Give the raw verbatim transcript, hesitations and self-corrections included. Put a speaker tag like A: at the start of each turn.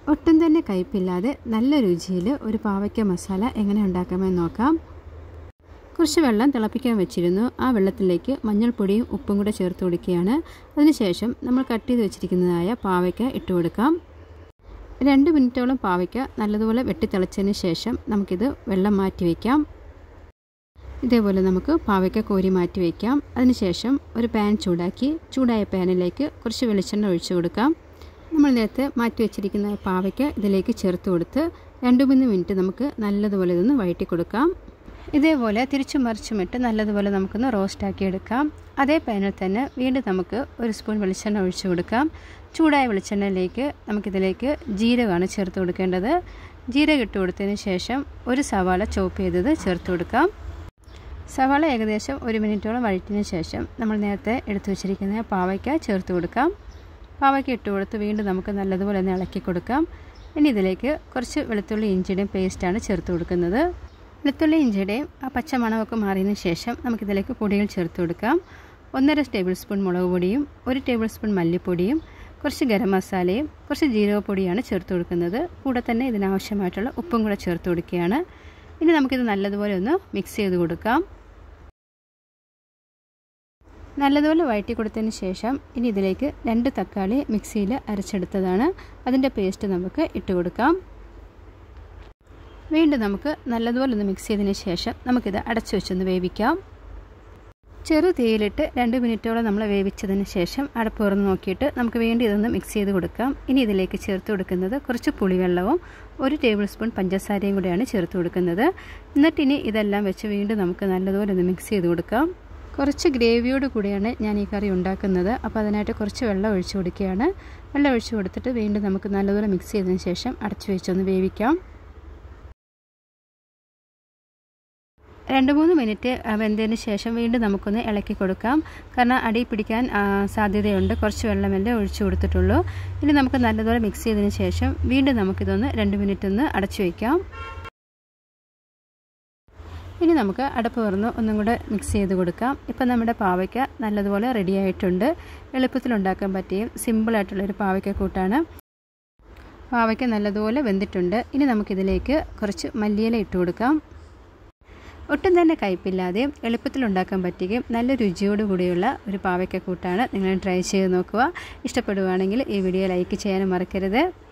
A: ഒട്ടും തന്നെ കയ്പില്ലാതെ നല്ല രുചിയിൽ ഒരു പാവയ്ക്ക മസാല എങ്ങനെ ഉണ്ടാക്കാമെന്ന് നോക്കാം. കുറച്ച് വെള്ളം തിളപ്പിക്കാൻ വെച്ചിരുന്നു. ആ വെള്ളത്തിലേക്ക് മഞ്ഞൾപ്പൊടിയും ഉപ്പും കൂടെ ചേർത്ത് കൊടുക്കുകയാണ്. അതിനുശേഷം നമ്മൾ കട്ട് ചെയ്ത് വെച്ചിരിക്കുന്നതായ പാവയ്ക്ക ഇട്ട് കൊടുക്കാം. രണ്ട് മിനിറ്റോളം പാവയ്ക്ക നല്ലതുപോലെ വെട്ടിത്തിളച്ചതിന് ശേഷം നമുക്കിത് വെള്ളം മാറ്റി വയ്ക്കാം. ഇതേപോലെ നമുക്ക് പാവയ്ക്ക കോരി മാറ്റി വയ്ക്കാം. അതിനുശേഷം ഒരു പാൻ ചൂടാക്കി ചൂടായ പാനിലേക്ക് കുറച്ച് വെളിച്ചെണ്ണ ഒഴിച്ചു കൊടുക്കാം. നമ്മൾ നേരത്തെ മാറ്റി വെച്ചിരിക്കുന്ന പാവയ്ക്ക ഇതിലേക്ക് ചേർത്ത് കൊടുത്ത് രണ്ട് മൂന്ന് മിനിറ്റ് നമുക്ക് നല്ലതുപോലെ ഇതൊന്ന് വഴറ്റി കൊടുക്കാം. ഇതേപോലെ തിരിച്ചും മറിച്ചുമിട്ട് നല്ലതുപോലെ നമുക്കൊന്ന് റോസ്റ്റാക്കി എടുക്കാം. അതേ പാനിൽ തന്നെ വീണ്ടും നമുക്ക് ഒരു സ്പൂൺ വെളിച്ചെണ്ണ ഒഴിച്ചു കൊടുക്കാം. ചൂടായ വെളിച്ചെണ്ണയിലേക്ക് നമുക്കിതിലേക്ക് ജീരകമാണ് ചേർത്ത് കൊടുക്കേണ്ടത്. ജീരകം ഇട്ട് കൊടുത്തതിന് ശേഷം ഒരു സവാള ചോപ്പ് ചെയ്തത് ചേർത്ത് കൊടുക്കാം. സവാള ഏകദേശം ഒരു മിനിറ്റോളം വഴറ്റിന് ശേഷം നമ്മൾ നേരത്തെ എടുത്തു വെച്ചിരിക്കുന്ന പാവയ്ക്ക ചേർത്ത് കൊടുക്കാം. പാവയ്ക്ക ഇട്ട് കൊടുത്ത് വീണ്ടും നമുക്ക് നല്ലതുപോലെ ഒന്ന് ഇളക്കി കൊടുക്കാം. ഇനി ഇതിലേക്ക് കുറച്ച് വെളുത്തുള്ളി ഇഞ്ചിയുടെയും പേസ്റ്റാണ് ചേർത്ത് കൊടുക്കുന്നത്. വെളുത്തുള്ളി ഇഞ്ചിയുടെയും ആ പച്ചമണമൊക്കെ മാറിയതിന് ശേഷം നമുക്കിതിലേക്ക് പൊടികൾ ചേർത്ത് കൊടുക്കാം. ഒന്നര ടേബിൾ സ്പൂൺ മുളക് പൊടിയും ഒരു ടേബിൾ സ്പൂൺ മല്ലിപ്പൊടിയും കുറച്ച് ഗരം മസാലയും കുറച്ച് ജീരകപ്പൊടിയാണ് ചേർത്ത് കൊടുക്കുന്നത്. കൂടെ തന്നെ ഇതിനാവശ്യമായിട്ടുള്ള ഉപ്പും കൂടെ ചേർത്ത് കൊടുക്കുകയാണ്. ഇനി നമുക്കിത് നല്ലതുപോലെ ഒന്ന് മിക്സ് ചെയ്ത് കൊടുക്കാം. നല്ലതുപോലെ വഴറ്റി കൊടുത്തതിന് ശേഷം ഇനി ഇതിലേക്ക് രണ്ട് തക്കാളി മിക്സിയിൽ അരച്ചെടുത്തതാണ്. അതിൻ്റെ പേസ്റ്റ് നമുക്ക് ഇട്ട് കൊടുക്കാം. വീണ്ടും നമുക്ക് നല്ലതുപോലെ ഒന്ന് മിക്സ് ചെയ്തതിന് ശേഷം നമുക്കിത് അടച്ചു വെച്ചൊന്ന് വേവിക്കാം. ചെറു തീയിലിട്ട് രണ്ട് മിനിറ്റോളം നമ്മൾ വേവിച്ചതിന് ശേഷം അടപ്പ് തുറന്ന് നോക്കിയിട്ട് നമുക്ക് വേണ്ടി ഇതൊന്ന് മിക്സ് ചെയ്ത് കൊടുക്കാം. ഇനി ഇതിലേക്ക് ചേർത്ത് കൊടുക്കുന്നത് കുറച്ച് പുളിവെള്ളവും ഒരു ടേബിൾ സ്പൂൺ പഞ്ചസാരയും കൂടെയാണ് ചേർത്ത് കൊടുക്കുന്നത്. എന്നിട്ടിനി ഇതെല്ലാം വെച്ച് വീണ്ടും നമുക്ക് നല്ലതുപോലെ ഒന്ന് മിക്സ് ചെയ്ത് കൊടുക്കാം. കുറച്ച് ഗ്രേവിയോട് കൂടിയാണ് ഞാൻ ഈ കറി ഉണ്ടാക്കുന്നത്. അപ്പോൾ അതിനായിട്ട് കുറച്ച് വെള്ളം ഒഴിച്ചു കൊടുക്കുകയാണ്. വെള്ളം ഒഴിച്ചു കൊടുത്തിട്ട് വീണ്ടും നമുക്ക് നല്ലതുപോലെ മിക്സ് ചെയ്തതിന് ശേഷം അടച്ചു വെച്ചൊന്ന് വേവിക്കാം. രണ്ട് മൂന്ന് മിനിറ്റ് വെന്തതിന് ശേഷം വീണ്ടും നമുക്കൊന്ന് ഇളക്കി കൊടുക്കാം. കാരണം അടി പിടിക്കാൻ സാധ്യതയുണ്ട്. കുറച്ച് വെള്ളമല്ലേ ഒഴിച്ചു കൊടുത്തിട്ടുള്ളൂ. ഇനി നമുക്ക് നല്ലതുപോലെ മിക്സ് ചെയ്തതിന് ശേഷം വീണ്ടും നമുക്കിതൊന്ന് രണ്ട് മിനിറ്റ് ഒന്ന് അടച്ചു വയ്ക്കാം. ഇനി നമുക്ക് അടപ്പ് തുറന്ന് ഒന്നും കൂടെ മിക്സ് ചെയ്ത് കൊടുക്കാം. ഇപ്പം നമ്മുടെ പാവയ്ക്ക നല്ലതുപോലെ റെഡി ആയിട്ടുണ്ട്. എളുപ്പത്തിൽ ഉണ്ടാക്കാൻ പറ്റിയ സിമ്പിളായിട്ടുള്ളൊരു പാവയ്ക്ക കൂട്ടാണ്. പാവയ്ക്ക നല്ലതുപോലെ വെന്തിട്ടുണ്ട്. ഇനി നമുക്കിതിലേക്ക് കുറച്ച് മല്ലിയില ഇട്ട് കൊടുക്കാം. ഒട്ടും തന്നെ കയ്പില്ലാതെയും എളുപ്പത്തിൽ ഉണ്ടാക്കാൻ പറ്റുകയും നല്ല രുചിയോട് കൂടിയുള്ള ഒരു പാവയ്ക്ക കൂട്ടാണ്. നിങ്ങൾ ട്രൈ ചെയ്ത് നോക്കുക. ഇഷ്ടപ്പെടുകയാണെങ്കിൽ ഈ വീഡിയോ ലൈക്ക് ചെയ്യാനും മറക്കരുത്.